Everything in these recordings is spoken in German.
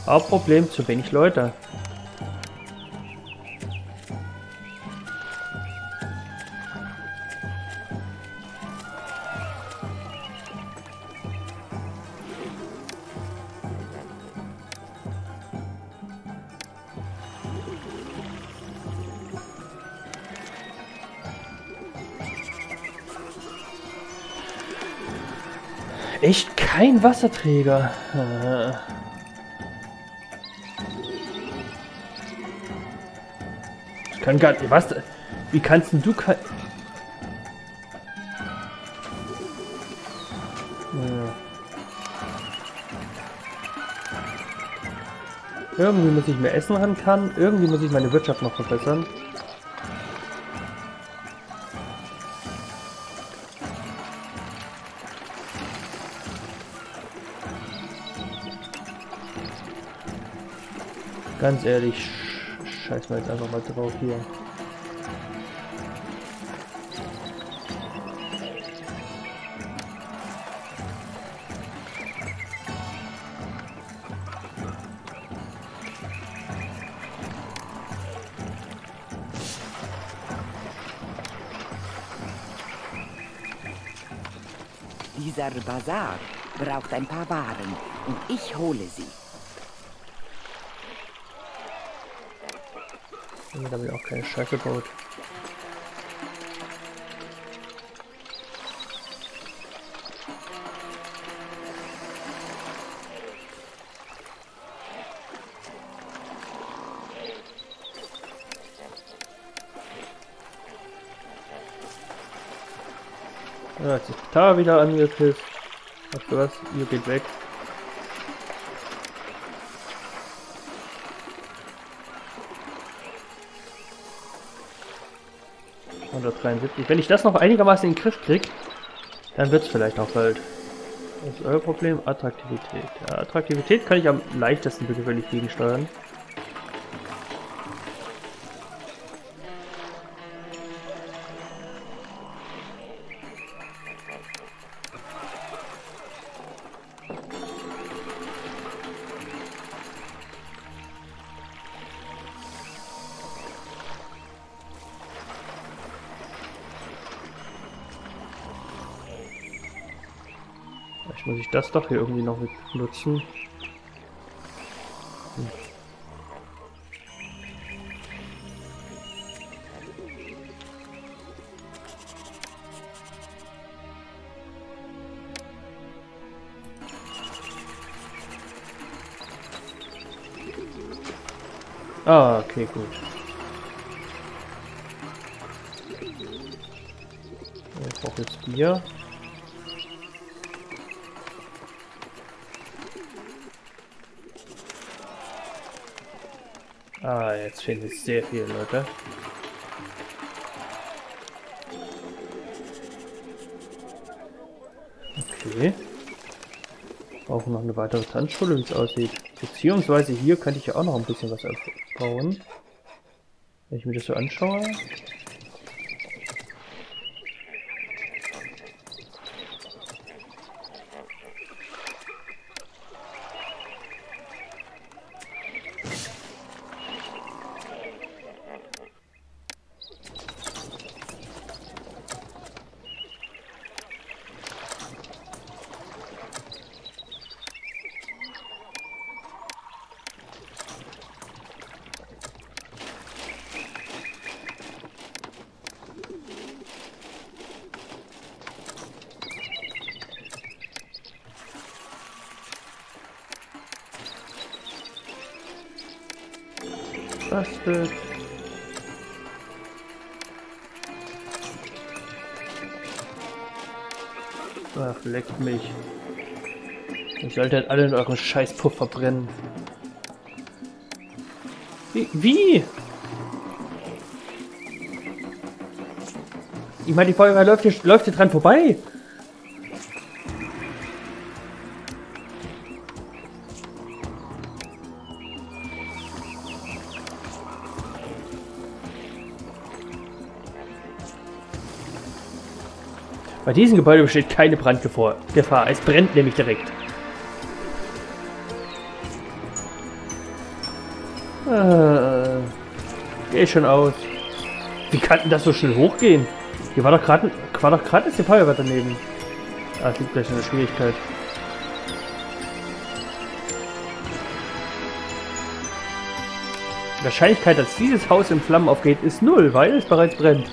Hauptproblem, zu wenig Leute. Echt kein Wasserträger. Ich kann gar nicht. Was? Wie kannst denn du kein. Irgendwie muss ich mehr Essen ran kann. Irgendwie muss ich meine Wirtschaft noch verbessern. Ganz ehrlich, scheiß mal jetzt einfach mal drauf hier. Dieser Bazar braucht ein paar Waren und ich hole sie. Da habe ich auch keine Scheiße gebaut. Ja, jetzt ist da wieder angepisst. Weißt du was? Ihr geht weg. Oder 73. Wenn ich das noch einigermaßen in den Griff kriege, dann wird es vielleicht auch bald. Das ist euer Problem? Attraktivität. Ja, Attraktivität kann ich am leichtesten wirklich gegensteuern. Vielleicht muss ich das doch hier irgendwie noch mit nutzen. Ah, okay, gut. Ich brauche jetzt Bier. Ah, jetzt fehlen jetzt sehr viele Leute. Okay. Brauchen noch eine weitere Tanzschule, wie es aussieht. Beziehungsweise hier könnte ich ja auch noch ein bisschen was aufbauen. Wenn ich mir das so anschaue. Bastet. Ach, leckt mich. Ihr solltet alle in euren Scheißpuff verbrennen. Wie? Ich meine, die Feuerwehr läuft hier dran vorbei. Bei diesem Gebäude besteht keine Brandgefahr. Es brennt nämlich direkt. Geh schon aus. Wie kann denn das so schnell hochgehen? Hier war doch gerade ist die Feuerwehr daneben. Ah, es liegt gleich in der Schwierigkeit. Die Wahrscheinlichkeit, dass dieses Haus in Flammen aufgeht, ist 0, weil es bereits brennt.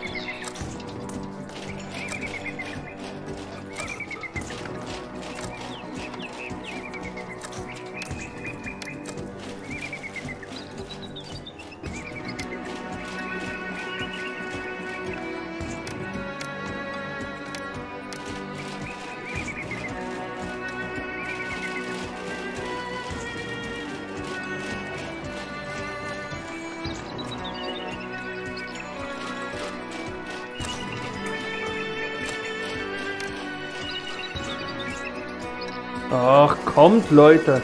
Ach, kommt, Leute.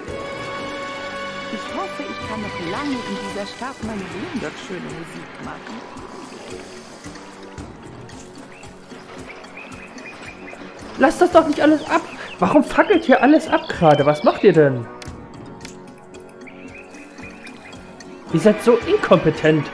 Ich hoffe, ich kann noch lange in dieser Stadt meine wunderschöne Musik machen. Lasst das doch nicht alles ab. Warum fackelt hier alles ab gerade? Was macht ihr denn? Ihr seid so inkompetent.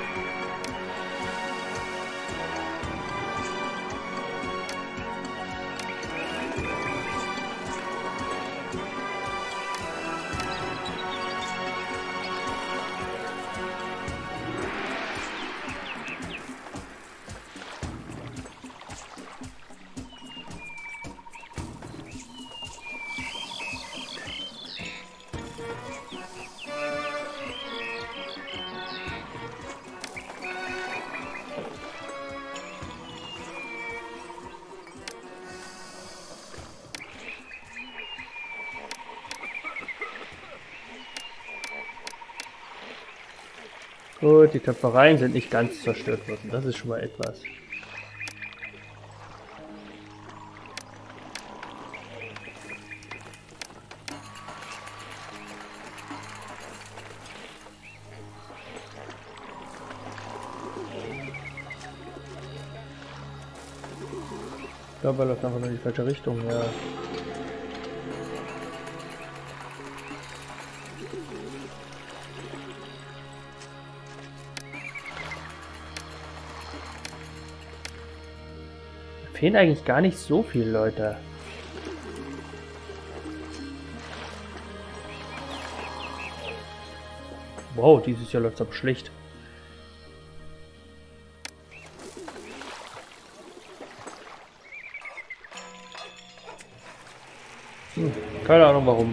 Gut, die Töpfereien sind nicht ganz zerstört worden. Das ist schon mal etwas. Ich glaube, er läuft einfach nur in die falsche Richtung, ja. Fehlen eigentlich gar nicht so viele Leute. Wow, dieses Jahr läuft es aber schlecht. Keine Ahnung warum.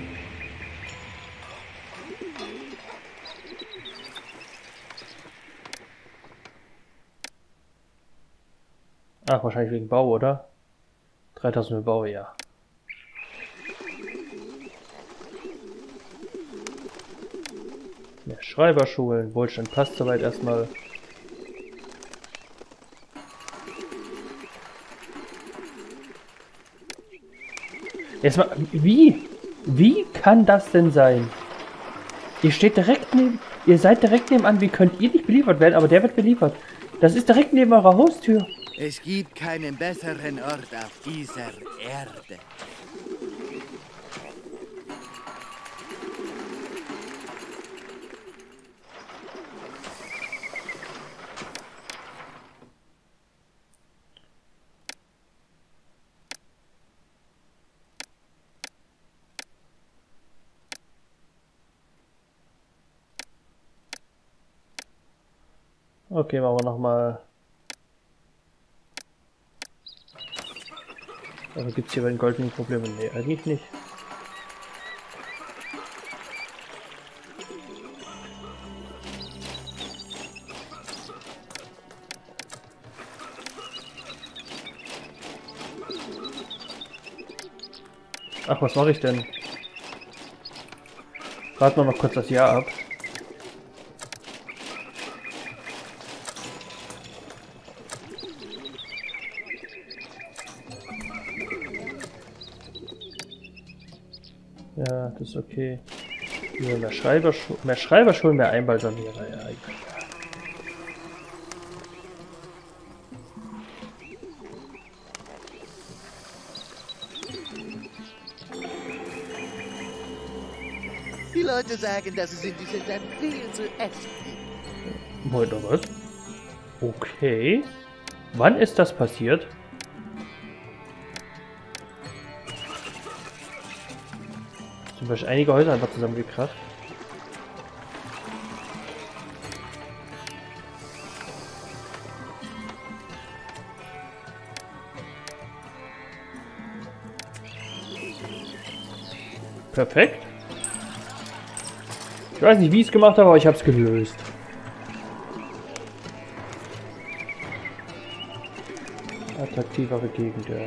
Ach, wahrscheinlich wegen Bau, oder? 3000 für Bau, ja. Mehr Schreiberschulen, Wohlstand passt soweit erstmal. Jetzt mal, wie kann das denn sein? Ihr steht direkt neben, ihr seid direkt nebenan, wie könnt ihr nicht beliefert werden, aber der wird beliefert. Das ist direkt neben eurer Haustür. Es gibt keinen besseren Ort auf dieser Erde. Okay, machen wir nochmal. Aber gibt es hier bei den goldenen Probleme? Nee, eigentlich nicht. Ach, was mache ich denn? Warten wir noch kurz das Jahr ab. Ja, das ist okay. Hier, mehr Schreiberschulen, mehr Einbalsamierer. Ja, Die Leute sagen, dass es in diesem Land viel zu essen gibt. Oder was? Okay. Wann ist das passiert? Sind wahrscheinlich einige Häuser einfach zusammengekracht. Perfekt. Ich weiß nicht, wie ich es gemacht habe, aber ich habe es gelöst. Attraktivere Gegend, ja.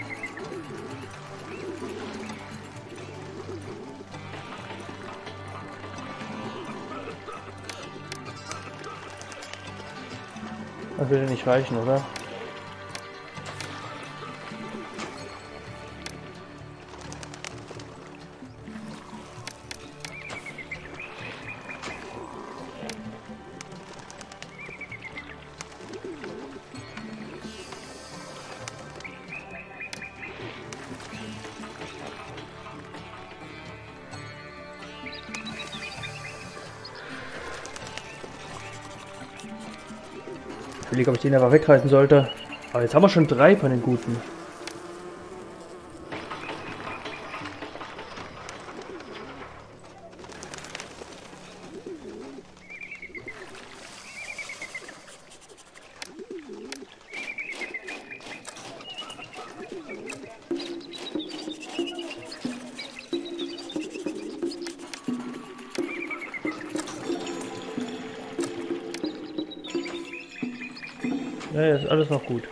Das würde nicht reichen, oder? Ich überlege, ob ich den aber wegreißen sollte. Aber jetzt haben wir schon 3 von den guten. Ja, ist alles noch gut.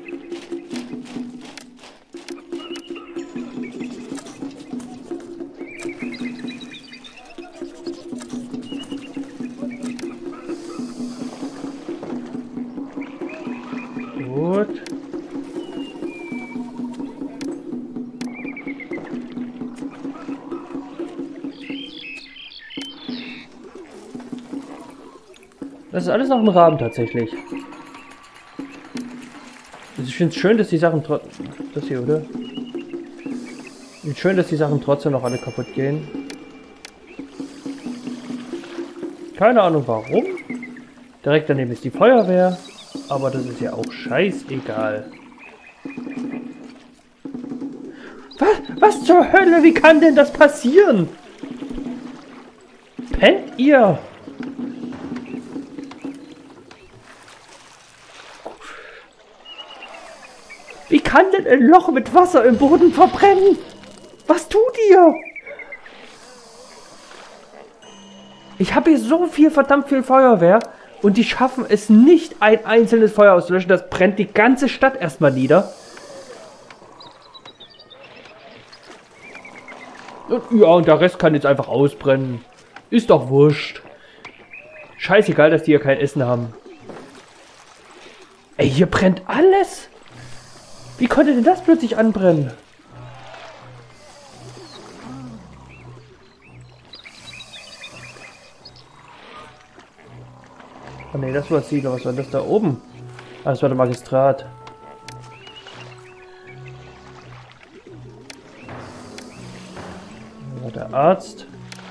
Gut. Das ist alles noch im Rahmen tatsächlich. Ich finde es schön, dass die Sachen das hier, oder? Ich finde schön, dass die Sachen trotzdem noch alle kaputt gehen. Keine Ahnung warum. Direkt daneben ist die Feuerwehr. Aber das ist ja auch scheißegal. Was zur Hölle? Wie kann denn das passieren? Pennt ihr? Wie kann denn ein Loch mit Wasser im Boden verbrennen? Was tut ihr? Ich habe hier so verdammt viel Feuerwehr und die schaffen es nicht, ein einzelnes Feuer auszulöschen. Das brennt die ganze Stadt erstmal nieder. Und der Rest kann jetzt einfach ausbrennen. Ist doch wurscht. Scheißegal, dass die hier kein Essen haben. Ey, hier brennt alles. Wie konnte denn das plötzlich anbrennen? Oh ne, das war Silo. Was war das da oben? Ah, das war der Magistrat. Das war der Arzt.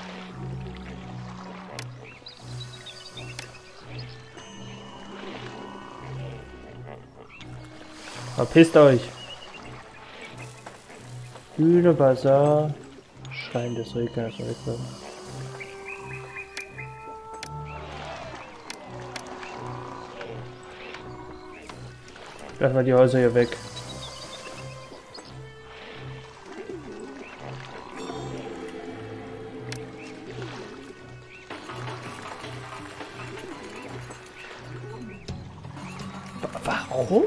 Verpisst euch! Bühne, Bazar, Schrein des Regners. Lass mal die Häuser hier weg. Warum?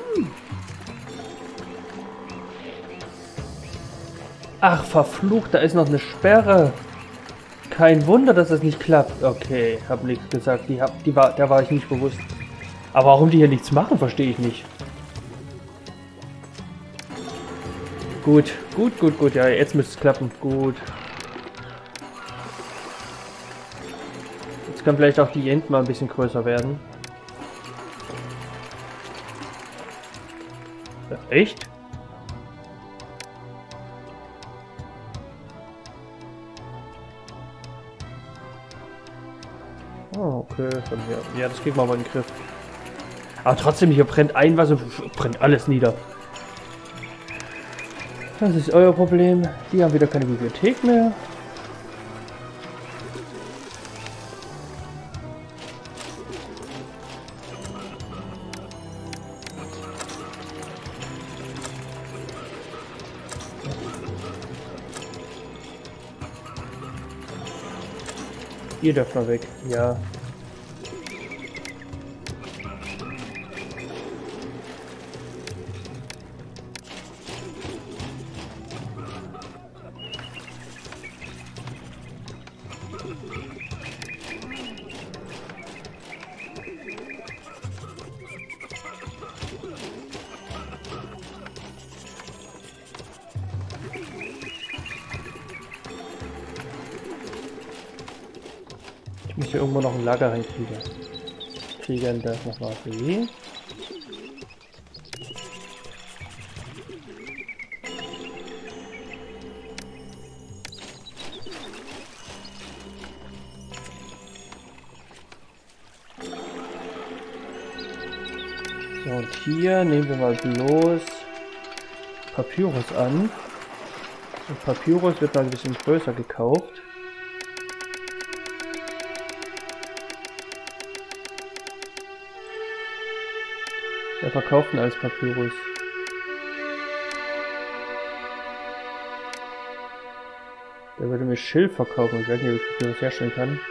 Ach, verflucht, da ist noch eine Sperre. Kein Wunder, dass es nicht klappt. Okay, hab nichts gesagt. Da war ich nicht bewusst. Aber warum die hier nichts machen, verstehe ich nicht. Gut. Ja, jetzt müsste es klappen. Gut. Jetzt kann vielleicht auch die Enten mal ein bisschen größer werden. Echt? Oh, okay, von hier. Ja, das kriegen wir aber in den Griff. Aber trotzdem, hier brennt ein, was brennt alles nieder. Das ist euer Problem. Die haben wieder keine Bibliothek mehr. Ihr dürft mal weg, ja. Ich muss hier irgendwo noch ein Lager reinkriegen. Kriegen das nochmal B. So, und hier nehmen wir mal bloß Papyrus an. Und Papyrus wird mal ein bisschen größer gekauft. Wer verkauft denn als Papyrus? Der würde mir Schilf verkaufen. Ich weiß nicht, ob ich Papyrus herstellen kann.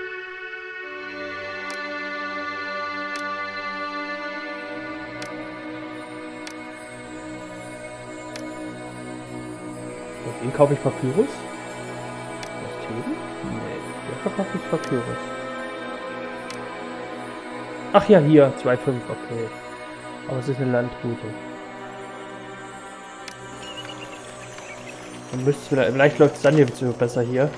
Und den kaufe ich Papyrus? Das Theben? Nee, der verkauft nicht Papyrus. Ach ja, hier, 2,5, okay. Aber es ist eine Landroute. Dann müsste es vielleicht läuft es dann jetzt besser hier.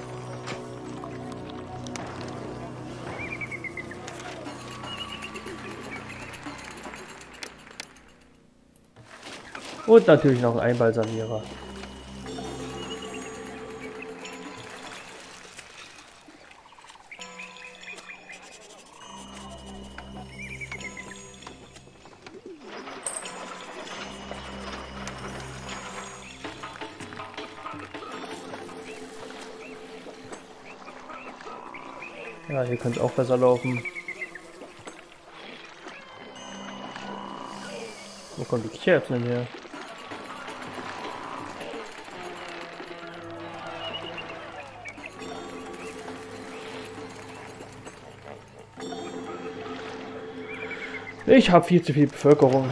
Und natürlich noch ein Einbalsamierer. Ja, hier könnte es auch besser laufen. Wo kommt die Kichererbsen denn her? Ich habe viel zu viel Bevölkerung.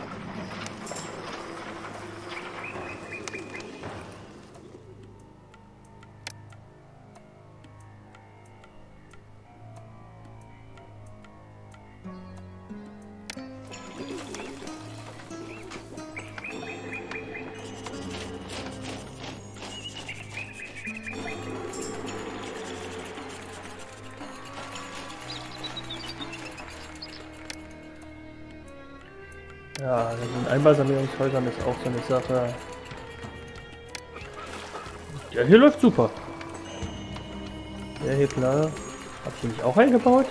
Ja, in Einbalsamierungshäusern ist auch so eine Sache. Ja, hier läuft super. Ja, hier klar. Hab ich hier nicht auch eingebaut?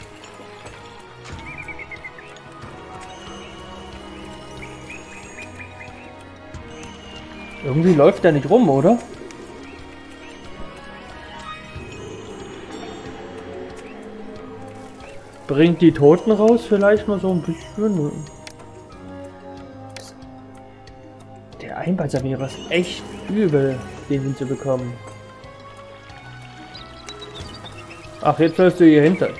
Irgendwie läuft der nicht rum, oder? Bringt die Toten raus vielleicht mal so ein bisschen. Der Einbalsamierer ist echt übel, den hinzubekommen. Ach, jetzt läufst du hier hinter.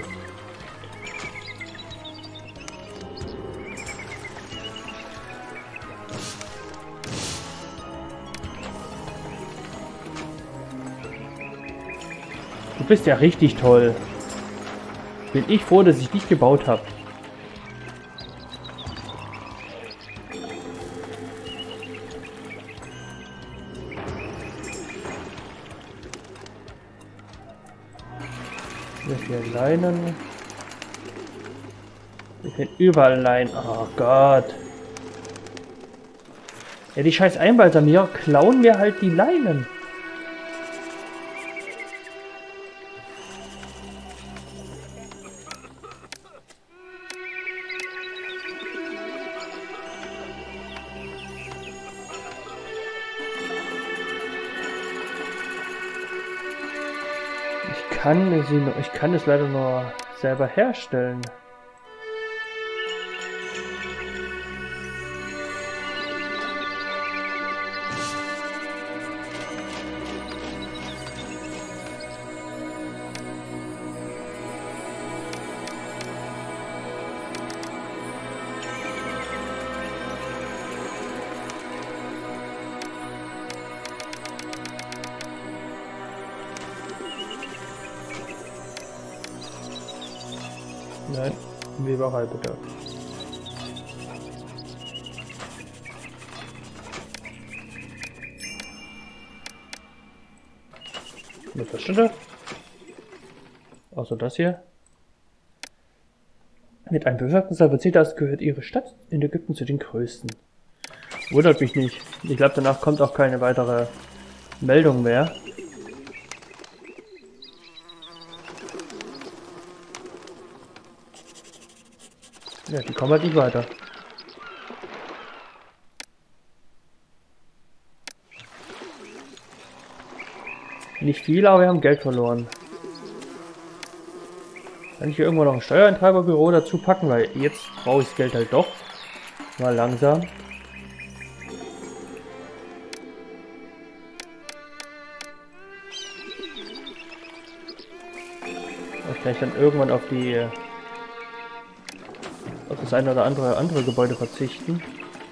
Du bist ja richtig toll. Bin ich froh, dass ich dich gebaut habe. Hier Leinen. Wir finden überall Leinen. Oh Gott. Ja, die scheiß Einbalsamierer klauen mir halt die Leinen. Ich kann es leider nur selber herstellen. Nein, Weberei bitte. Eine Verschnitte. Außer das hier. Mit einem Bevölkerungszahl von 10.000 gehört ihre Stadt in Ägypten zu den größten. Wundert mich nicht. Ich glaube, danach kommt auch keine weitere Meldung mehr. Ja, die kommen halt nicht weiter. Nicht viel, aber wir haben Geld verloren. Kann ich hier irgendwo noch ein Steuereintreiberbüro dazu packen, weil jetzt brauche ich das Geld halt doch. Mal langsam. Vielleicht kann ich dann irgendwann auf das eine oder andere Gebäude verzichten.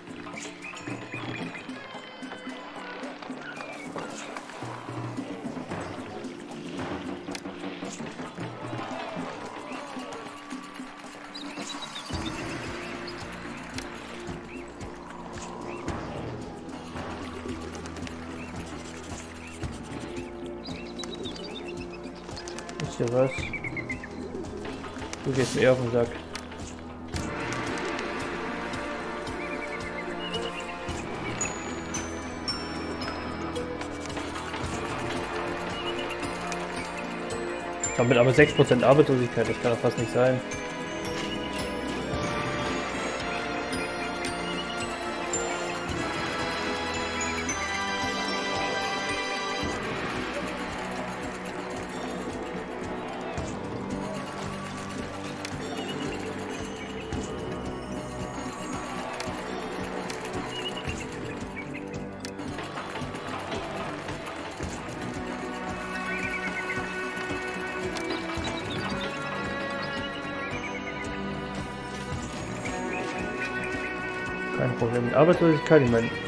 Wisst ihr was? Du gehst mir eher auf den Sack. Damit aber 6% Arbeitslosigkeit, das kann doch fast nicht sein. Kein Problem mit Arbeitslosigkeit, ich meine.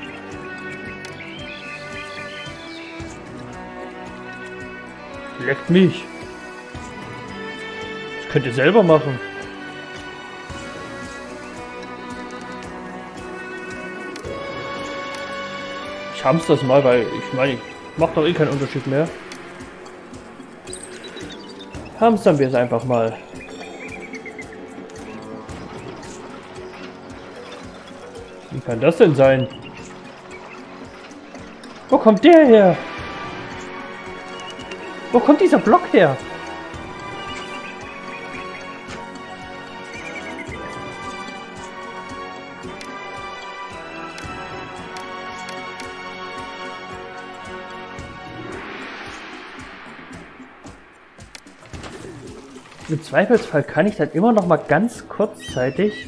Leckt mich. Das könnt ihr selber machen. Ich ham's das mal, weil ich meine, ich mach doch eh keinen Unterschied mehr. Hamstern wir es einfach mal. Wie kann das denn sein? Wo kommt der her? Wo kommt dieser Block her? Im Zweifelsfall kann ich dann immer noch mal ganz kurzzeitig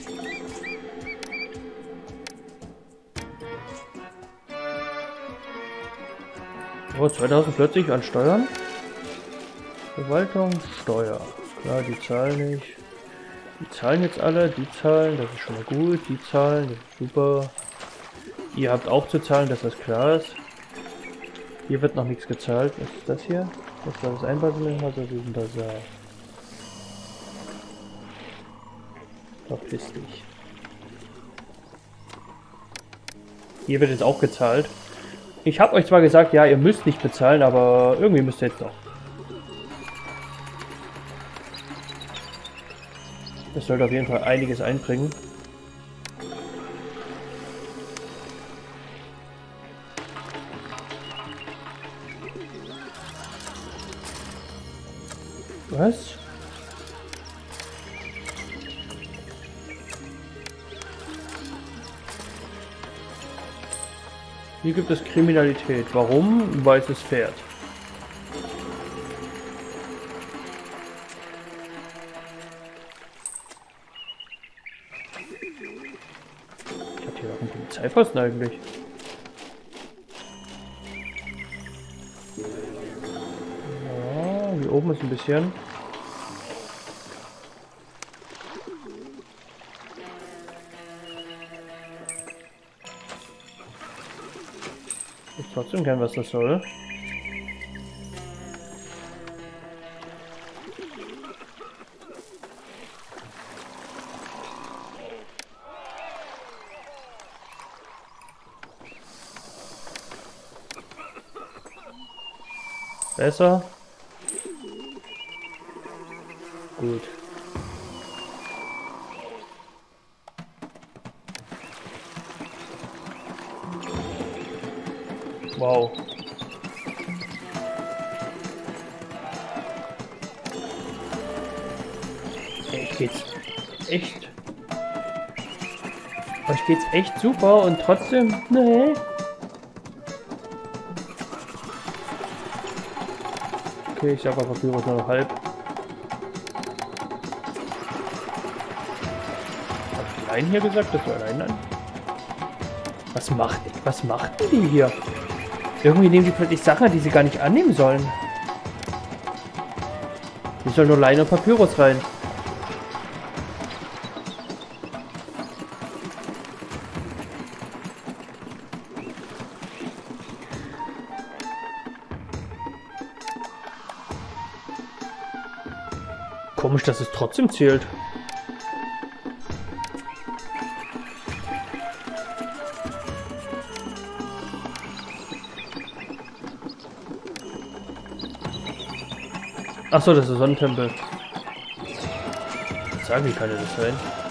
oh, 2040 an Steuern. Verwaltung, Steuer. Klar, die zahlen nicht. Die zahlen jetzt alle, die zahlen, das ist schon mal gut. Die zahlen, das ist super. Ihr habt auch zu zahlen, dass das klar ist. Hier wird noch nichts gezahlt. Was ist das hier? Das war das Einbahnhaus, das ist ein Basar. Verpiss dich. Hier wird jetzt auch gezahlt. Ich habe euch zwar gesagt, ja, ihr müsst nicht bezahlen, aber irgendwie müsst ihr jetzt doch. Das sollte auf jeden Fall einiges einbringen. Was? Hier gibt es Kriminalität. Warum? Ein weißes Pferd. Polizeipfosten eigentlich? Ja, hier oben ist ein bisschen. Ich weiß trotzdem gern, was das soll. Besser. Gut. Wow. Euch geht's echt. Euch geht's echt super und trotzdem. Nee. Okay, ich sag aber Papyrus nur noch halb. Hab ich allein hier gesagt, dass du allein an? Was macht denn die hier? Irgendwie nehmen die plötzlich Sachen, die sie gar nicht annehmen sollen. Die soll nur Leine und Papyrus rein. Komisch, dass es trotzdem zählt. Achso, das ist Sonnentempel. Ich sage, wie kann das sein?